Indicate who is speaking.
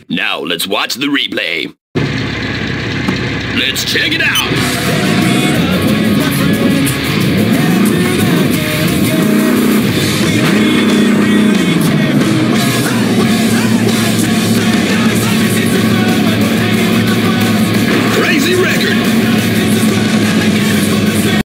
Speaker 1: Now let's watch the replay. Let's check it out.